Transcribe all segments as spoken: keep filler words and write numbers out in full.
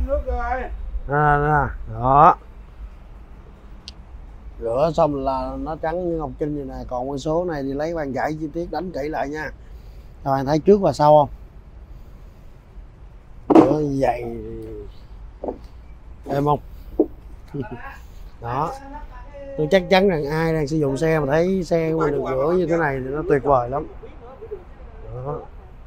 nước rồi. À, à, đó. Rửa xong là nó trắng như ngọc trinh như này. Còn cái số này thì lấy bàn chải chi tiết đánh kỹ lại nha. Các bạn thấy trước và sau không? Rửa như vậy em không? Đó. Tôi chắc chắn rằng ai đang sử dụng xe mà thấy xe của mình được rửa như thế này thì nó tuyệt vời lắm. Đó.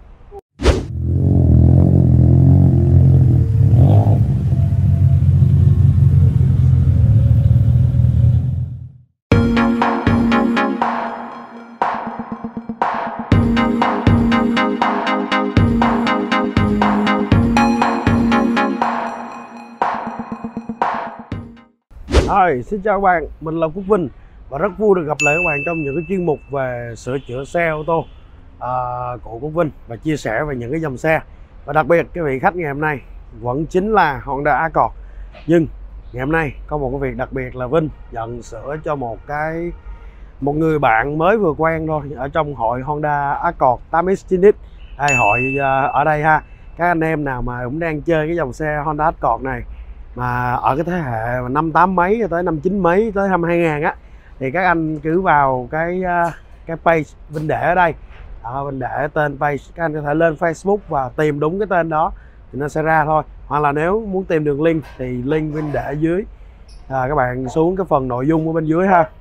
Rồi, xin chào các bạn, mình là Quốc Vinh và rất vui được gặp lại các bạn trong những cái chuyên mục về sửa chữa xe ô tô à, của Quốc Vinh và chia sẻ về những cái dòng xe. Và đặc biệt cái vị khách ngày hôm nay vẫn chính là Honda Accord. Nhưng ngày hôm nay có một cái việc đặc biệt là Vinh nhận sửa cho một cái một người bạn mới vừa quen thôi ở trong hội Honda Accord tám x chín x. Đây, hội ở đây ha, các anh em nào mà cũng đang chơi cái dòng xe Honda Accord này mà ở cái thế hệ năm tám mấy tới năm chín mấy tới hai ngàn á, thì các anh cứ vào cái cái page Vinh để ở đây, à, Vinh để tên page, các anh có thể lên Facebook và tìm đúng cái tên đó thì nó sẽ ra thôi. Hoặc là nếu muốn tìm được link thì link Vinh để ở dưới, à, các bạn xuống cái phần nội dung ở bên dưới ha.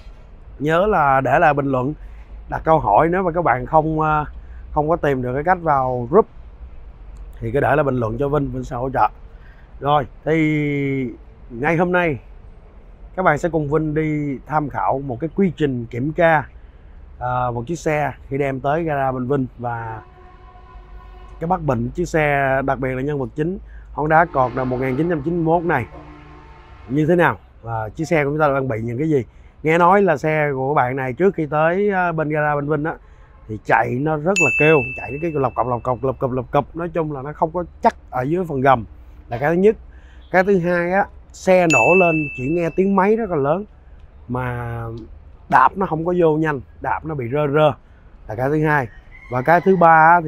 Nhớ là để lại bình luận đặt câu hỏi, nếu mà các bạn không không có tìm được cái cách vào group thì cứ để lại bình luận cho Vinh, Vinh sẽ hỗ trợ. Rồi, thì ngày hôm nay các bạn sẽ cùng Vinh đi tham khảo một cái quy trình kiểm tra à, một chiếc xe khi đem tới gara bên Vinh, và cái bắt bệnh chiếc xe, đặc biệt là nhân vật chính Honda Accord là một nghìn chín trăm chín mươi mốt này như thế nào, và chiếc xe của chúng ta đang bị những cái gì. Nghe nói là xe của các bạn này trước khi tới bên gara bên Vinh á thì chạy nó rất là kêu, chạy cái lọc cọc lọc cọc lọc cọc lọc cọc, nói chung là nó không có chắc ở dưới phần gầm là cái thứ nhất. Cái thứ hai á, xe nổ lên chỉ nghe tiếng máy rất là lớn mà đạp nó không có vô nhanh, đạp nó bị rơ rơ là cái thứ hai. Và cái thứ ba á, thì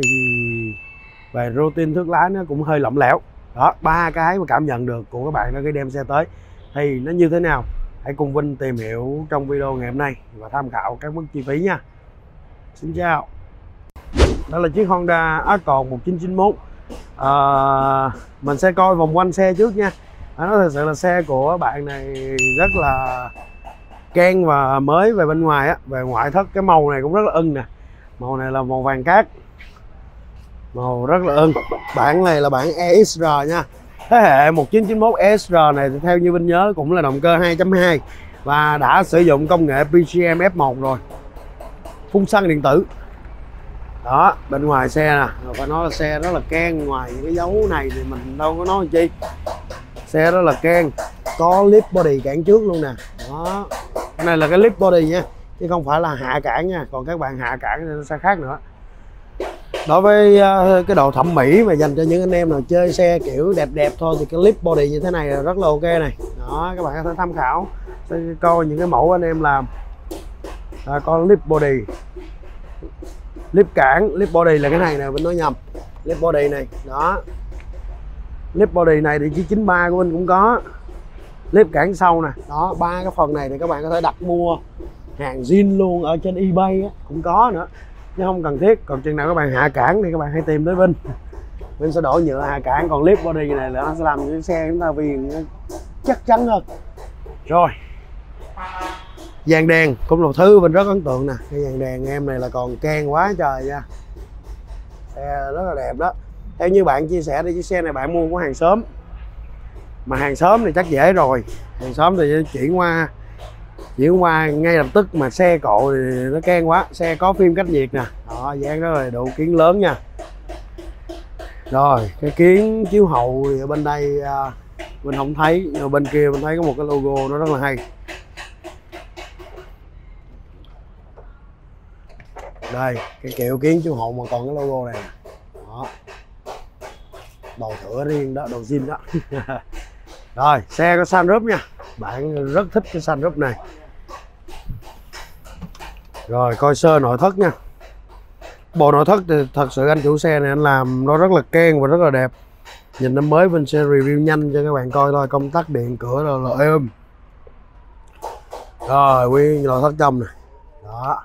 về routine thước lái nó cũng hơi lỏng lẻo. Đó, ba cái mà cảm nhận được của các bạn khi đem xe tới thì nó như thế nào, hãy cùng Vinh tìm hiểu trong video ngày hôm nay và tham khảo các mức chi phí nha. Xin chào. Đó là chiếc Honda Accord một chín chín mốt. À, mình sẽ coi vòng quanh xe trước nha. Nó thật sự là xe của bạn này rất là keng và mới về bên ngoài á. Về ngoại thất cái màu này cũng rất là ưng nè. Màu này là màu vàng cát, màu rất là ưng. Bản này là bản e ích rờ nha. Thế hệ một chín chín mốt e ích rờ này thì theo như Vinh nhớ cũng là động cơ hai chấm hai và đã sử dụng công nghệ pê giê em ép một rồi, phun xăng điện tử. Đó, bên ngoài xe nè, phải nói là xe rất là keng. Ngoài những cái dấu này thì mình đâu có nói làm chi, xe rất là keng. Có lip body cản trước luôn nè. Đó, cái này là cái lip body nha, chứ không phải là hạ cản nha. Còn các bạn hạ cản thì nó sẽ khác nữa. Đối với uh, cái độ thẩm mỹ mà dành cho những anh em nào chơi xe kiểu đẹp đẹp thôi thì cái lip body như thế này là rất là ok này. Đó, các bạn có thể tham khảo coi những cái mẫu anh em làm. À, có lip body, lip cản. Lip body là cái này nè, mình nói nhầm. Lip body này, đó. Lip body này thì chiếc chín ba của mình cũng có. Lip cản sau nè. Đó, ba cái phần này thì các bạn có thể đặt mua hàng zin luôn ở trên eBay á, cũng có nữa, chứ không cần thiết. Còn chừng nào các bạn hạ cản thì các bạn hãy tìm tới Vinh. Vinh sẽ đổ nhựa hạ cản. Còn lip body này là nó sẽ làm cho cái xe chúng ta viền chắc chắn hơn. Rồi, dàn đèn cũng là một thứ mình rất ấn tượng nè. Cái dàn đèn em này là còn keng quá trời nha. Xe rất là đẹp đó. Theo như bạn chia sẻ thì chiếc xe này bạn mua của hàng xóm, mà hàng xóm thì chắc dễ rồi. Hàng xóm thì chuyển qua chuyển qua ngay lập tức, mà xe cộ thì nó keng quá. Xe có phim cách nhiệt nè. Đó, dán rất là độ kiến lớn nha. Rồi, cái kiến chiếu hậu thì ở bên đây à, mình không thấy, nhưng mà bên kia mình thấy có một cái logo nó rất là hay. Đây, cái kiểu kiến chiếu hậu mà còn cái logo này. Đó, đồ thửa riêng đó, đồ zin đó. Rồi, xe có sunroof nha. Bạn rất thích cái sunroof này. Rồi, coi sơ nội thất nha. Bộ nội thất thì thật sự anh chủ xe này anh làm nó rất là keng và rất là đẹp. Nhìn năm mới Vinh sẽ review nhanh cho các bạn coi thôi. Công tắc điện cửa rồi là êm. Rồi nguyên nội thất trong này. Đó.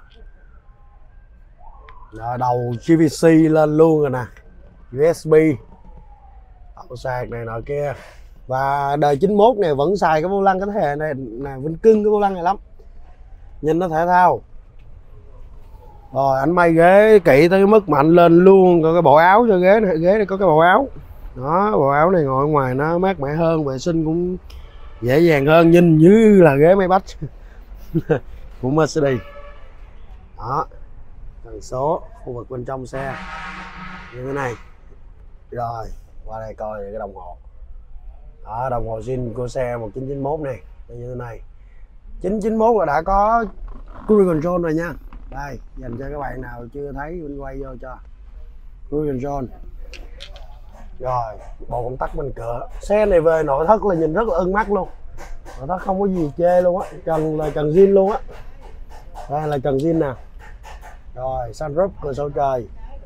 Đó, đầu giê vê xê lên luôn rồi nè. u ét bê. Đầu sạc này nọ kia. Và đời chín mốt này vẫn xài cái vô lăng cái thế hệ này nè, Vinh cưng cái vô lăng này lắm. Nhìn nó thể thao. Rồi anh may ghế kỹ tới cái mức mà anh lên luôn có cái bộ áo cho ghế này, ghế này có cái bộ áo. Đó, bộ áo này ngồi ở ngoài nó mát mẻ hơn, vệ sinh cũng dễ dàng hơn, nhìn như là ghế máy bách của Mercedes. Đó, tần số khu vực bên trong xe như thế này. Rồi qua đây coi cái đồng hồ. Đó, đồng hồ zin của xe một chín chín mốt này như thế này. chín chín mốt là đã có cruise control rồi nha. Đây dành cho các bạn nào chưa thấy mình quay vô cho cruise control. Rồi bộ công tắc bên cửa. Xe này về nội thất là nhìn rất là ưng mắt luôn, nội thất không có gì chê luôn á, trần là trần zin luôn á. Đây là trần zin nè. Rồi sunroof, cửa sổ trời.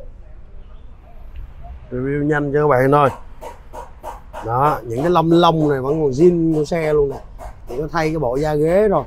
Review nhanh cho các bạn thôi. Đó, những cái lông lông này vẫn còn zin của xe luôn nè, chỉ có thay cái bộ da ghế rồi.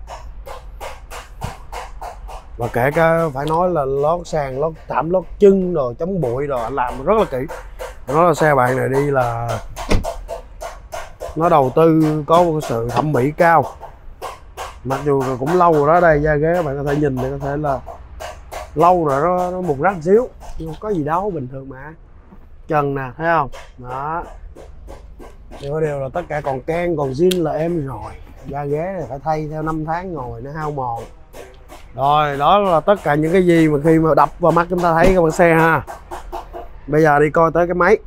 Và kể cả phải nói là lót sàn, lót thảm, lót chân rồi chống bụi rồi anh làm rất là kỹ. Nó là xe bạn này đi là nó đầu tư có một sự thẩm mỹ cao. Mặc dù cũng lâu rồi đó, đây da ghế các bạn có thể nhìn thì có thể là lâu rồi nó, nó mục rách xíu, nhưng có gì đâu, bình thường mà. Trần nè, thấy không? Đó. Thì có điều là tất cả còn can còn zin là êm rồi. Da ghế này phải thay theo năm tháng ngồi nó hao mòn. Rồi đó là tất cả những cái gì mà khi mà đập vào mắt chúng ta thấy các bạn xe ha. Bây giờ đi coi tới cái máy.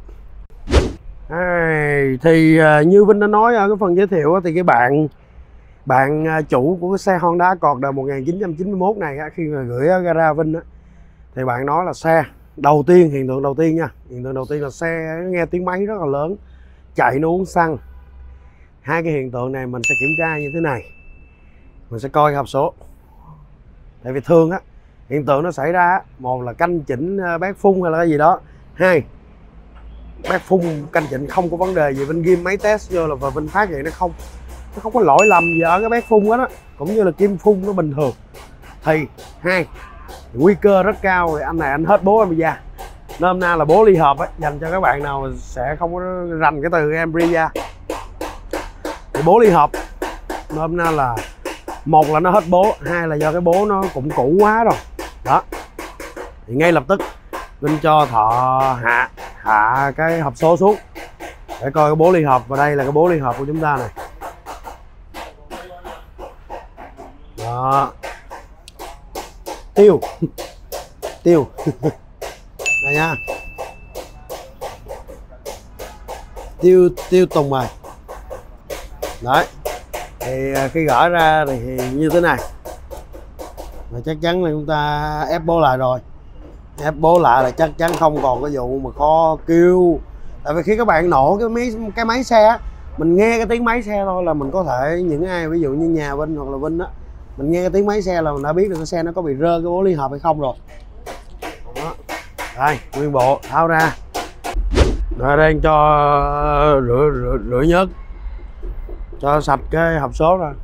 À, thì uh, như Vinh đã nói ở cái phần giới thiệu thì cái bạn bạn uh, chủ của cái xe Honda Accord đời một nghìn chín trăm chín mươi mốt này khi mà gửi ở gara Vinh á, thì bạn nói là xe đầu tiên, hiện tượng đầu tiên nha, hiện tượng đầu tiên là xe nghe tiếng máy rất là lớn, chạy nó uống xăng. Hai cái hiện tượng này mình sẽ kiểm tra như thế này, mình sẽ coi hộp số. Tại vì thường á hiện tượng nó xảy ra, một là canh chỉnh bát phun hay là cái gì đó, hai bát phun canh chỉnh không có vấn đề gì, Vinh ghim máy test vô là và Vinh phát hiện nó không nó không có lỗi lầm gì ở cái bát phun đó, đó cũng như là kim phun nó bình thường, thì hai nguy cơ rất cao thì anh này anh hết bố em ra, nôm na là bố ly hợp ấy, dành cho các bạn nào sẽ không có rành cái từ em ra. Thì bố ly hợp nôm na là một là nó hết bố, hai là do cái bố nó cũng cũ quá rồi đó. Thì ngay lập tức Vinh cho thợ hạ hạ cái hộp số xuống để coi cái bố ly hợp, và đây là cái bố ly hợp của chúng ta này. Đó. Tiêu tiêu đây nha, tiêu tiêu tùng rồi đấy. Thì khi gỡ ra thì như thế này, và chắc chắn là chúng ta ép bố lại rồi, ép bố lại là chắc chắn không còn cái vụ mà khó kêu. Tại vì khi các bạn nổ cái máy cái máy xe, mình nghe cái tiếng máy xe thôi là mình có thể, những ai ví dụ như nhà Vinh hoặc là Vinh á, mình nghe cái tiếng máy xe là mình đã biết được cái xe nó có bị rơ cái bố ly hợp hay không rồi. Đó. Đây nguyên bộ tháo ra, rồi đang cho rửa rửa, rửa nhớt cho sạch cái hộp số rồi.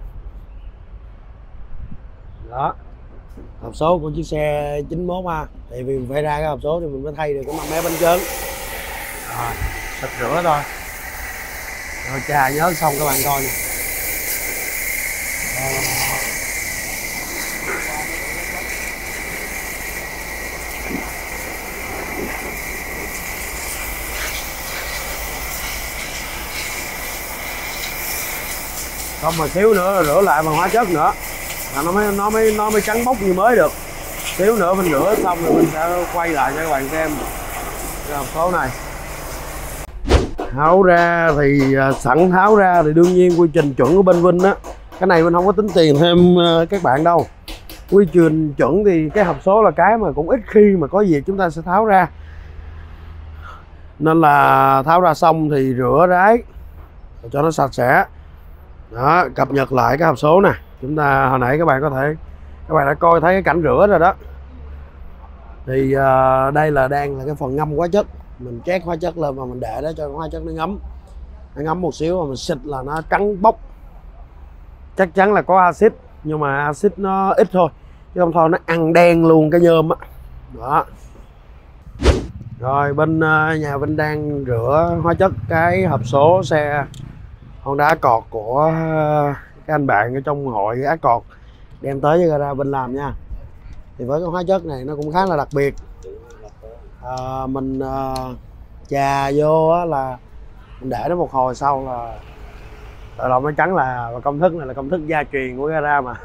Đó, hộp số của chiếc xe chín mốt ha, tại vì mình phải ra cái hộp số thì mình mới thay được cái mặt mé bánh trớn. Rồi sạch rửa thôi, rồi chà nhớ xong các bạn coi nè. Không mà xíu nữa rửa lại bằng hóa chất nữa là nó mới nó mới nó mới trắng bóc như mới được. Xíu nữa mình rửa xong rồi mình sẽ quay lại cho các bạn xem cái hộp số này. Tháo ra thì sẵn tháo ra thì đương nhiên quy trình chuẩn của bên Vinh á, cái này mình không có tính tiền thêm các bạn đâu. Quy trình chuẩn thì cái hộp số là cái mà cũng ít khi mà có việc chúng ta sẽ tháo ra, nên là tháo ra xong thì rửa ráy cho nó sạch sẽ. Đó, cập nhật lại cái hộp số nè. Chúng ta hồi nãy các bạn có thể các bạn đã coi thấy cái cảnh rửa rồi đó. Thì uh, đây là đang là cái phần ngâm hóa chất. mình chét hóa chất lên và mình để đó cho hóa chất nó ngấm, nó ngấm một xíu và mình xịt là nó trắng bóc. Chắc chắn là có axit, nhưng mà axit nó ít thôi, chứ không thôi nó ăn đen luôn cái nhôm á. Đó. Rồi bên nhà Vinh đang rửa hóa chất cái hộp số xe Honda Accord của cái anh bạn ở trong hội Accord đem tới cho gara Vinh làm nha. Thì với cái hóa chất này nó cũng khá là đặc biệt. À, mình à, chà vô á, là mình để nó một hồi sau là tự động nó trắng, là và công thức này là công thức gia truyền của gara mà.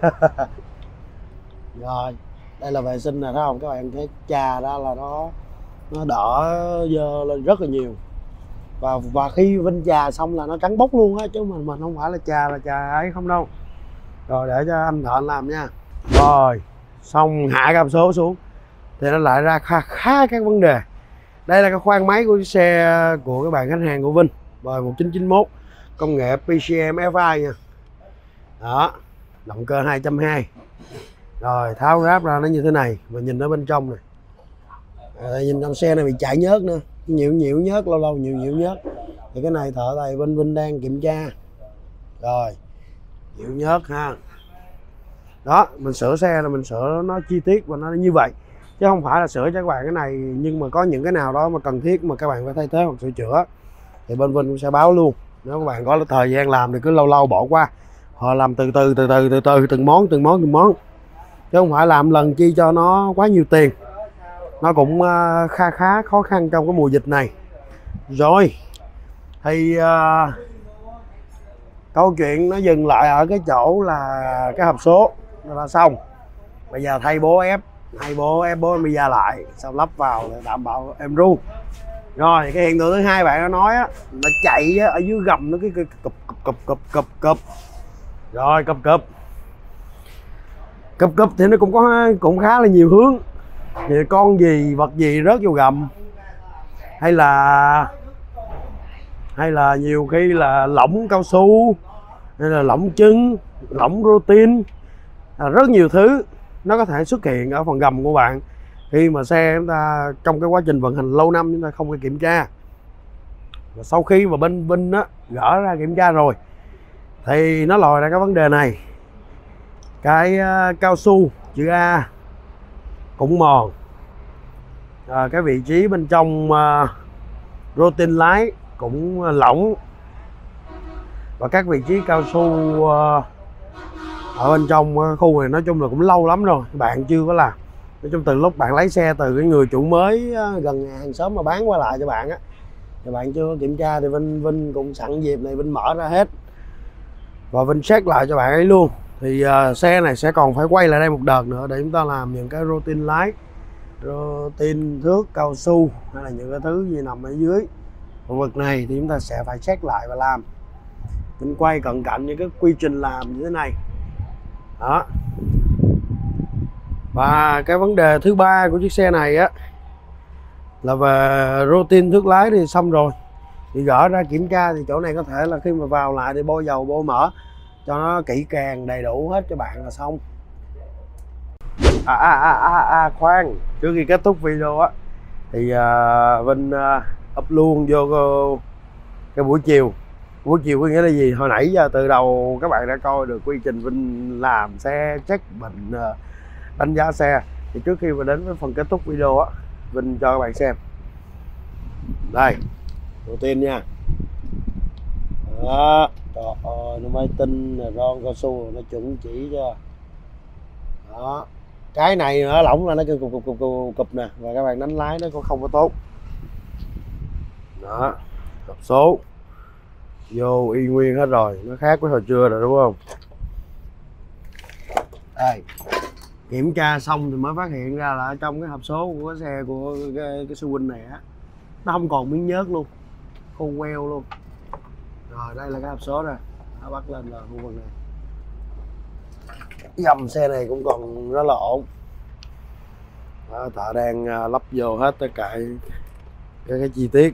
Rồi đây là vệ sinh này, thấy không các bạn, thấy chà ra là nó nó đỡ dơ lên rất là nhiều. Và và khi Vinh chà xong là nó trắng bóc luôn á, chứ mình mình không phải là chà là chà ấy không đâu. Rồi để cho anh thợ làm nha. Rồi xong hạ cái hộp số xuống thì nó lại ra khá, khá các vấn đề. Đây là cái khoang máy của xe của các bạn khách hàng của Vinh, đời một chín chín mốt, công nghệ pê xê em ép i nha. Đó, động cơ hai trăm hai mươi. Rồi tháo ráp ra nó như thế này, và nhìn ở bên trong này. À, nhìn trong xe này bị chảy nhớt nữa, nhiều nhiều nhớt, lâu lâu nhiều nhiều nhớt. Thì cái này thợ thầy Vinh Vinh đang kiểm tra. Rồi nhiều nhớt ha. Đó, mình sửa xe là mình sửa nó chi tiết và nó như vậy, chứ không phải là sửa cho các bạn cái này. Nhưng mà có những cái nào đó mà cần thiết mà các bạn phải thay thế hoặc sửa chữa thì bên Vinh cũng sẽ báo luôn. Nếu các bạn có thời gian làm thì cứ lâu lâu bỏ qua, họ làm từ từ từ từ từ từ từng món từng món từng món, chứ không phải làm lần chi cho nó quá nhiều tiền. Nó cũng khá khá khó khăn trong cái mùa dịch này. Rồi thì uh, câu chuyện nó dừng lại ở cái chỗ là cái hộp số nó đã xong. Bây giờ thay bố ép, thay bố ép bố emi da lại, xong lắp vào để đảm bảo êm ru. Rồi cái hiện tượng thứ hai bạn đã nói á, nó chạy á, ở dưới gầm nó cái cụp cụp cụp cụp cụp cụp. Rồi cụp cụp cụp cụp thì nó cũng có cũng khá là nhiều hướng. Thì con gì vật gì rớt vô gầm, hay là hay là nhiều khi là lỏng cao su, hay là lỏng trứng, lỏng protein, à, rất nhiều thứ nó có thể xuất hiện ở phần gầm của bạn khi mà xe chúng ta trong cái quá trình vận hành lâu năm chúng ta không có kiểm tra. Và sau khi mà bên Vinh á gỡ ra kiểm tra rồi thì nó lòi ra cái vấn đề này. Cái uh, cao su chữ A cũng mòn, à, cái vị trí bên trong uh, rotin lái cũng lỏng, và các vị trí cao su uh, ở bên trong uh, khu này nói chung là cũng lâu lắm rồi bạn chưa có làm. Nói chung từ lúc bạn lấy xe từ cái người chủ mới uh, gần nhà hàng xóm mà bán qua lại cho bạn á, thì bạn chưa có kiểm tra, thì Vinh Vinh cũng sẵn dịp này Vinh mở ra hết và Vinh check lại cho bạn ấy luôn. Thì uh, xe này sẽ còn phải quay lại đây một đợt nữa để chúng ta làm những cái rotin lái, rotin thước cao su, hay là những cái thứ gì nằm ở dưới khu vực này thì chúng ta sẽ phải check lại và làm. Mình quay cận cảnh những cái quy trình làm như thế này. Đó. Và cái vấn đề thứ ba của chiếc xe này á là về rotin thước lái thì xong rồi. Thì gỡ ra kiểm tra thì chỗ này có thể là khi mà vào lại thì bôi dầu bôi mỡ cho nó kỹ càng đầy đủ hết cho bạn là xong. À à à à, à khoan, trước khi kết thúc video á thì uh, Vinh uh, up luôn vô uh, cái buổi chiều. Buổi chiều có nghĩa là gì? Hồi nãy giờ từ đầu các bạn đã coi được quy trình Vinh làm xe, check bệnh, uh, đánh giá xe. Thì trước khi mà đến với phần kết thúc video á, Vinh cho các bạn xem. Đây, đầu tiên nha. Đó, trời ơi, nó mới tinh là ron cao su nó chuẩn chỉ cho. Đó, cái này nó lỏng là nó kêu cục cục cục cục, cục nè, và các bạn đánh lái nó cũng không có tốt. Đó, hộp số vô y nguyên hết rồi, nó khác với hồi trưa rồi đúng không? Đây, kiểm tra xong thì mới phát hiện ra là trong cái hộp số của cái xe của cái, cái siêu huynh này á, nó không còn miếng nhớt luôn, khô queo luôn. Rồi đây là cái hộp số nè, nó bắt lên là khu vực này. Gầm xe này cũng còn rất là ổn. Đó, thợ đang lắp vô hết tất cả cái, cái chi tiết.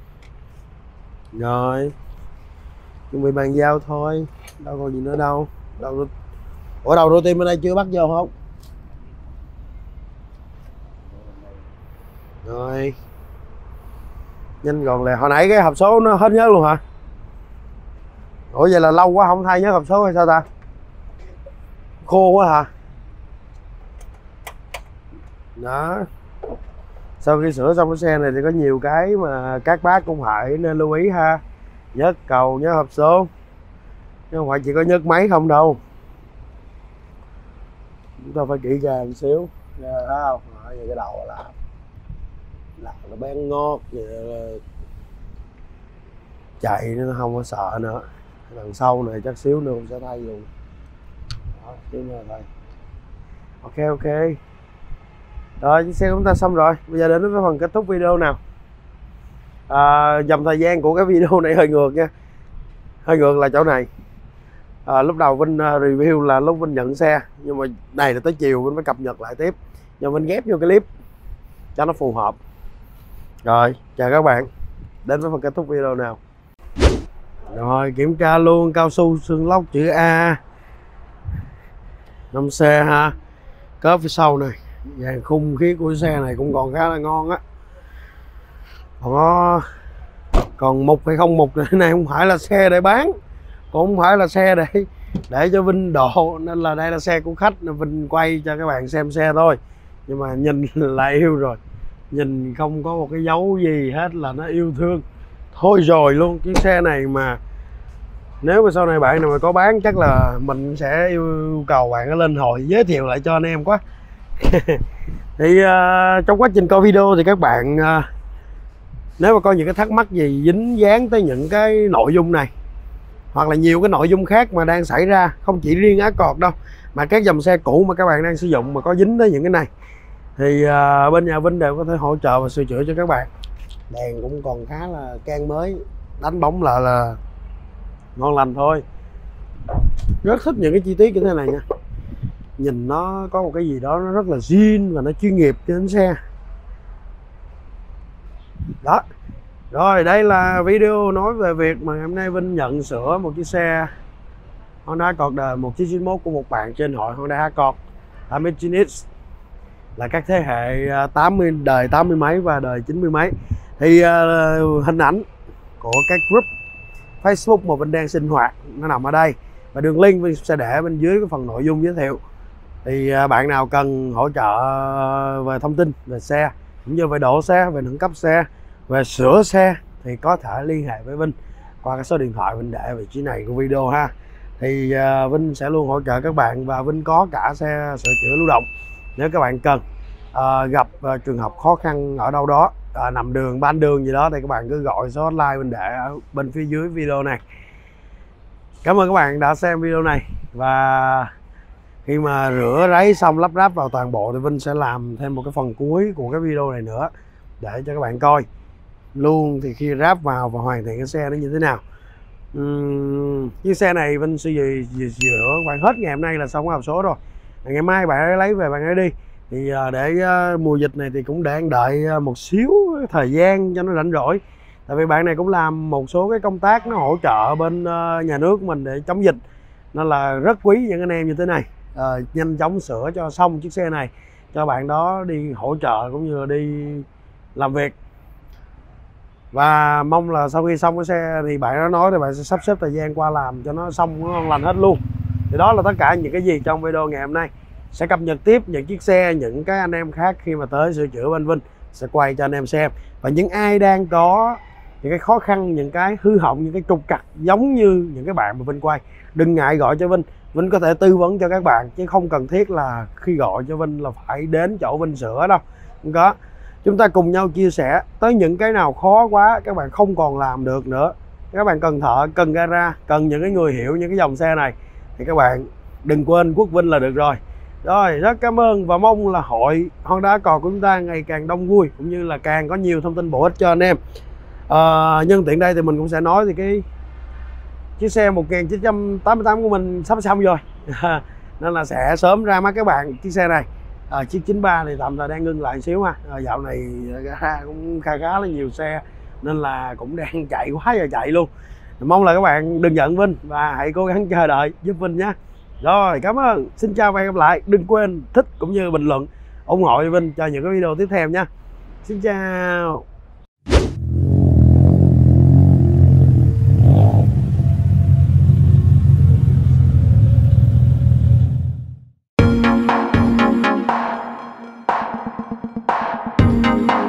Rồi chuẩn bị bàn giao thôi, đâu còn gì nữa đâu. Đâu ở đâu routine bên đây chưa bắt vô không? Rồi Nhanh gọn lẹ. Hồi nãy cái hộp số nó hết nhớt luôn hả? Ủa vậy là lâu quá không thay nhớt hộp số hay sao ta? Khô quá hả? Đó. Sau khi sửa xong cái xe này thì có nhiều cái mà các bác cũng phải nên lưu ý ha. Nhớt cầu, nhớt hộp số, chứ không phải chỉ có nhớt máy không đâu. Chúng ta phải kỹ càng một xíu, thấy không? Đó, vậy cái đầu là là nó bán ngót, vậy là chạy nó không có sợ nữa. Đằng sau này chắc xíu nữa cũng sẽ thay luôn. Đó, xíu nữa thôi. Ok ok. Rồi chiếc xe của chúng ta xong rồi. Bây giờ đến với phần kết thúc video nào. À, dòng thời gian của cái video này hơi ngược nha. Hơi ngược là chỗ này. À, lúc đầu Vinh review là lúc Vinh nhận xe, nhưng mà này là tới chiều Vinh mới cập nhật lại tiếp. Nhưng Vinh ghép vô cái clip cho nó phù hợp. Rồi, chào các bạn. Đến với phần kết thúc video nào. Rồi, kiểm tra luôn cao su xương lốc chữ A. năm xe ha. Cớp phía sau này. Dàn khung khí của xe này cũng còn khá là ngon á. Còn có còn mục hay không mục này, này không phải là xe để bán, cũng không phải là xe để để cho Vinh độ, nên là đây là xe của khách nên Vinh quay cho các bạn xem xe thôi. Nhưng mà nhìn là yêu rồi, nhìn không có một cái dấu gì hết là nó yêu thương thôi rồi luôn. Chiếc xe này mà nếu mà sau này bạn nào mà có bán chắc là mình sẽ yêu cầu bạn lên hồi giới thiệu lại cho anh em quá. Thì uh, trong quá trình coi video thì các bạn uh, nếu mà có những cái thắc mắc gì dính dáng tới những cái nội dung này hoặc là nhiều cái nội dung khác mà đang xảy ra, không chỉ riêng Accord đâu mà các dòng xe cũ mà các bạn đang sử dụng mà có dính tới những cái này, thì uh, bên nhà Vinh đều có thể hỗ trợ và sửa chữa cho các bạn. Đèn cũng còn khá là can mới, đánh bóng lại là ngon lành thôi. Rất thích những cái chi tiết như thế này nha, nhìn nó có một cái gì đó nó rất là zin và nó chuyên nghiệp trên xe đó. Rồi đây là video nói về việc mà ngày hôm nay Vinh nhận sửa một chiếc xe Honda Accord đời một chín chín mốt của một bạn trên hội Honda Accord Amazing X, là các thế hệ tám mươi, đời tám mươi mấy và đời chín mươi mấy. Thì uh, hình ảnh của các group Facebook mà Vinh đang sinh hoạt nó nằm ở đây, và đường link Vinh sẽ để bên dưới cái phần nội dung giới thiệu. Thì uh, bạn nào cần hỗ trợ về thông tin về xe cũng như về độ xe, về nâng cấp xe, về sửa xe thì có thể liên hệ với Vinh qua cái số điện thoại Vinh để vị trí này của video ha. Thì uh, Vinh sẽ luôn hỗ trợ các bạn, và Vinh có cả xe sửa chữa lưu động nếu các bạn cần. Uh, gặp uh, trường hợp khó khăn ở đâu đó, uh, nằm đường, ban đường gì đó thì các bạn cứ gọi số hotline Vinh để ở bên phía dưới video này. Cảm ơn các bạn đã xem video này, và khi mà rửa ráy xong lắp ráp vào toàn bộ thì Vinh sẽ làm thêm một cái phần cuối của cái video này nữa để cho các bạn coi luôn thì khi ráp vào và hoàn thiện cái xe nó như thế nào. Uhm, chiếc xe này Vinh sẽ rửa khoảng hết ngày hôm nay là xong cái hộp số rồi. Ngày mai bạn ấy lấy về bạn ấy đi. Thì để uh, mùa dịch này thì cũng đang đợi một xíu thời gian cho nó rảnh rỗi. Tại vì bạn này cũng làm một số cái công tác nó hỗ trợ bên uh, nhà nước mình để chống dịch, nên là rất quý những anh em như thế này. Uh, nhanh chóng sửa cho xong chiếc xe này cho bạn đó đi hỗ trợ cũng như là đi làm việc. Và mong là sau khi xong cái xe thì bạn đó nói thì bạn sẽ sắp xếp thời gian qua làm cho nó xong, nó ngon lành hết luôn. Thì đó là tất cả những cái gì trong video ngày hôm nay. Sẽ cập nhật tiếp những chiếc xe, những cái anh em khác khi mà tới sửa chữa bên Vinh sẽ quay cho anh em xem. Và những ai đang có những cái khó khăn, những cái hư hỏng, những cái trục trặc giống như những cái bạn mà Vinh quay, đừng ngại gọi cho Vinh. Vinh có thể tư vấn cho các bạn, chứ không cần thiết là khi gọi cho Vinh là phải đến chỗ Vinh sửa đâu. Không có. Chúng ta cùng nhau chia sẻ tới những cái nào khó quá các bạn không còn làm được nữa, các bạn cần thợ, cần gara, cần những cái người hiểu những cái dòng xe này thì các bạn đừng quên Quốc Vinh là được rồi. Rồi, rất cảm ơn và mong là hội Honda Accord của chúng ta ngày càng đông vui, cũng như là càng có nhiều thông tin bổ ích cho anh em. À, nhân tiện đây thì mình cũng sẽ nói thì cái chiếc xe một nghìn chín trăm tám mươi tám của mình sắp xong rồi nên là sẽ sớm ra mắt các bạn chiếc xe này. À, chiếc chín ba thì tạm thời đang ngưng lại một xíu ha. À, dạo này cũng khá khá là nhiều xe nên là cũng đang chạy quá giờ chạy luôn. Mong là các bạn đừng giận Vinh và hãy cố gắng chờ đợi giúp Vinh nhé. Rồi, cảm ơn, xin chào và hẹn gặp lại. Đừng quên thích cũng như bình luận ủng hộ Vinh cho những cái video tiếp theo nha. Xin chào. Thank you.